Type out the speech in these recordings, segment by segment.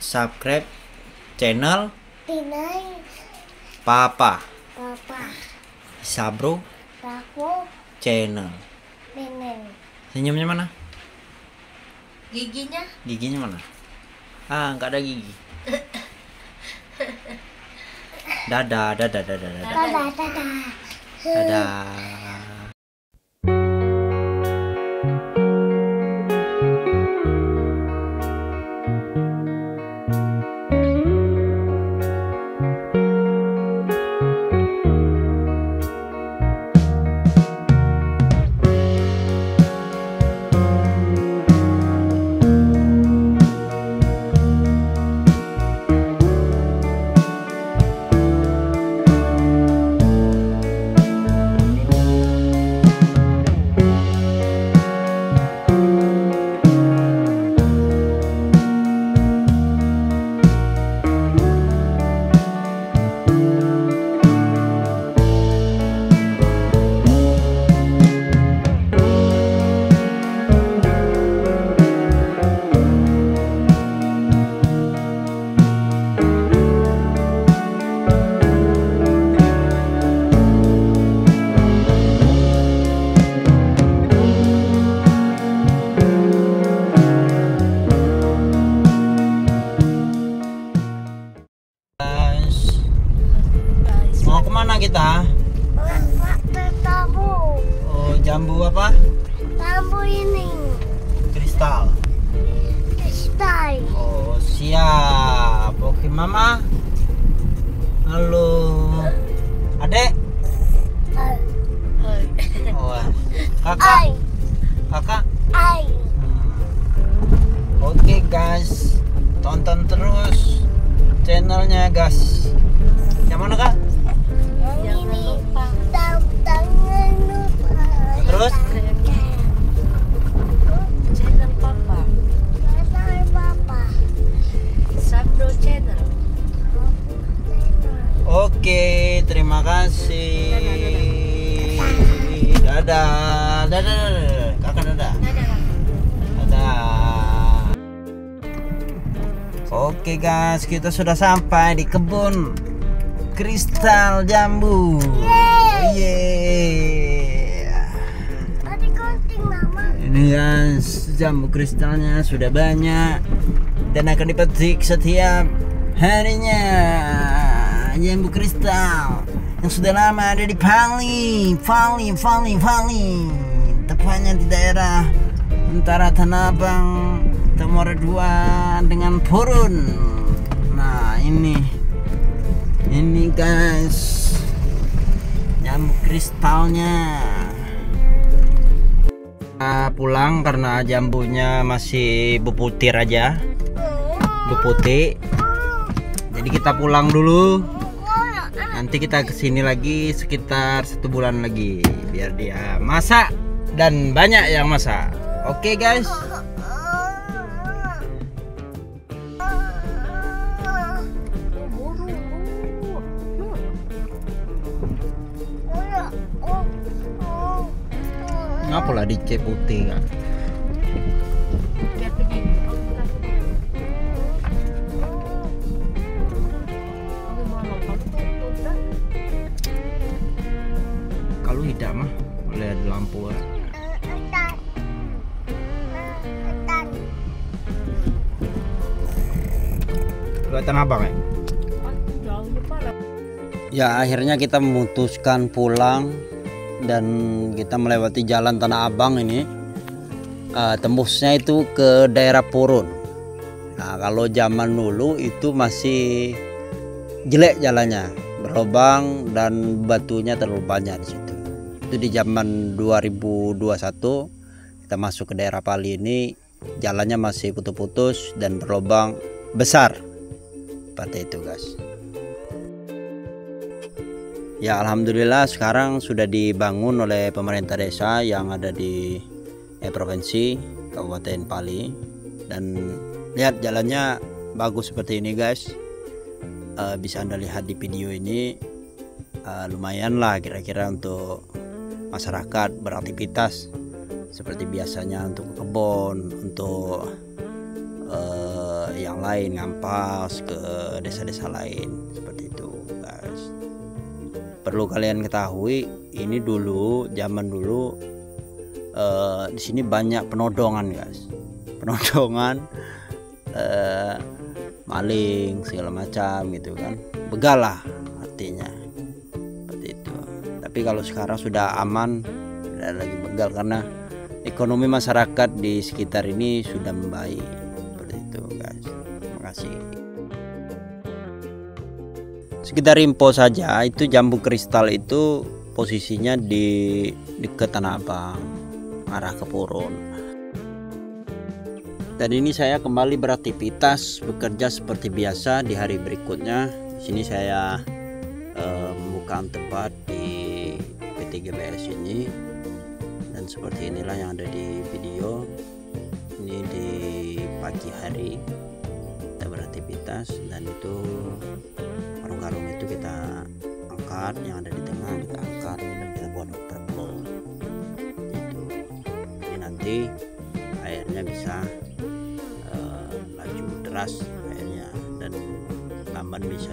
subscribe channel Tinay, Papa Papa, Sabro Paku, channel. Neneng. Senyumnya mana? Giginya? Giginya mana? Ah, nggak ada gigi. Dadah, dadah, dadah, dadah. Dadah, dadah. Dadah. Mau kemana kita? Tamu. Oh, jambu apa? Tamu ini. Kristal. Kristal. Oh, siap. Oke, Mama. Halo. Adek. Oh, kakak. Ai, Kakak. ai. Oke, guys. Tonton terus channelnya, guys. Yang mana, Kak? Yang ini. Tangan lupa. Terus? Channel Papa, Channel Papa. Sabdo Channel. Oke, terima kasih. Dadah. Dadah, dadah. Kakak dadah. Dadah. Oke, guys, kita sudah sampai di kebun kristal jambu. Yeay. Tadi gunting mama. Ini guys, jambu kristalnya sudah banyak dan akan dipetik setiap harinya. Jambu kristal yang sudah lama ada di Pali, tepatnya di daerah antara Tanah Abang, Temora 2 dengan Purun. Nah, ini guys, jambu kristalnya. Kita pulang karena jambunya masih beputir aja, beputih. Jadi kita pulang dulu. Nanti kita kesini lagi sekitar 1 bulan lagi biar dia masak dan banyak yang masak. Oke, guys. Ngapa lah dicek putih kan? Biar pergi. Kalau tidak mah boleh ada lampu lah. Kelihatan abang ya? Ya, akhirnya kita memutuskan pulang dan kita melewati jalan Tanah Abang ini. Tembusnya itu ke daerah Purun. Nah, kalau zaman dulu itu masih jelek jalannya, berlubang dan batunya terlalu banyak di situ. Itu di zaman 2021 kita masuk ke daerah Pali ini, jalannya masih putus-putus dan berlubang besar. Seperti itu, guys. Ya, alhamdulillah sekarang sudah dibangun oleh pemerintah desa yang ada di provinsi Kabupaten Pali, dan lihat jalannya bagus seperti ini, guys. Bisa Anda lihat di video ini. Lumayan lah kira-kira untuk masyarakat beraktivitas seperti biasanya, untuk ke kebun, untuk yang lain, ngampas ke desa-desa lain seperti itu guys. Perlu kalian ketahui, ini dulu zaman dulu di sini banyak penodongan guys, penodongan, maling segala macam gitu kan, begal lah artinya seperti itu. Tapi kalau sekarang sudah aman, tidak lagi begal karena ekonomi masyarakat di sekitar ini sudah membaik seperti itu guys. Terima kasih. Sekedar info saja, itu jambu kristal itu posisinya di dekat Tanah Abang, arah ke Purun. Dan ini saya kembali beraktivitas bekerja seperti biasa di hari berikutnya. Di sini saya membuka tempat di PT GBS ini, dan seperti inilah yang ada di video. Ini di pagi hari kita beraktivitas, dan itu karung-karung itu kita angkat, yang ada di tengah kita angkat dan kita buat overflow itu. Ini nanti airnya bisa laju deras airnya, dan lamban bisa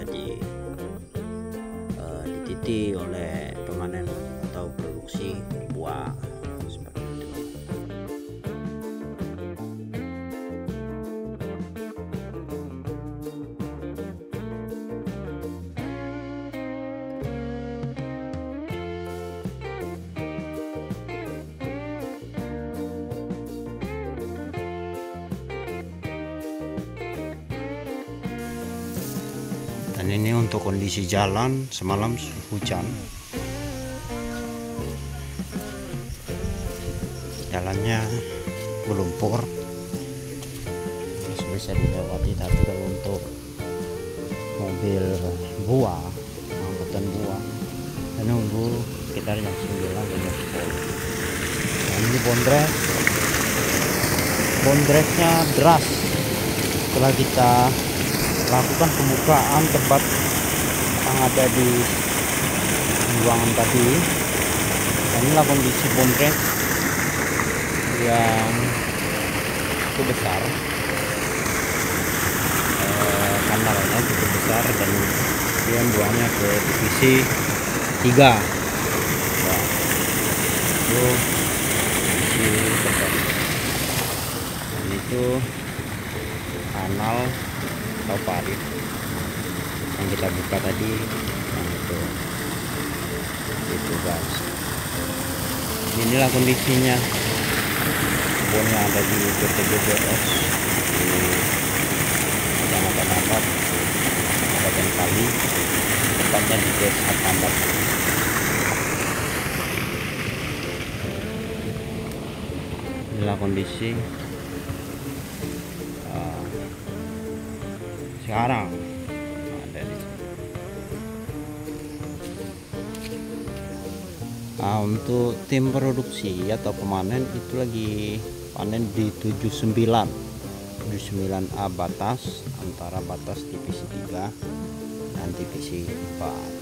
dititi oleh pemanen atau produksi buah seperti itu. Dan ini untuk kondisi jalan, semalam hujan, jalannya berlumpur, bisa dilewati. Tapi kalau untuk mobil buah, angkutan buah, dan nunggu sekitar jam 9 dan jam 10. Dan ini bondresnya deras. Setelah kita lakukan pembukaan tempat yang ada di ruangan tadi, dan inilah kondisi bondres yang cukup besar, kanalnya cukup besar, dan dia buangnya ke divisi 3. Nah, itu divisi tempat, dan itu kanal atau parit yang kita buka tadi. Nah, itu guys, inilah kondisinya kebun yang ada di PT GBS di Kecamatan Ambat, Kabupaten Kali, tempatnya di Desa Tambat. Inilah kondisi sekarang ada di sini. Nah, untuk tim produksi atau pemanen itu lagi panen di 79A batas, antara batas divisi 3 dan divisi 4.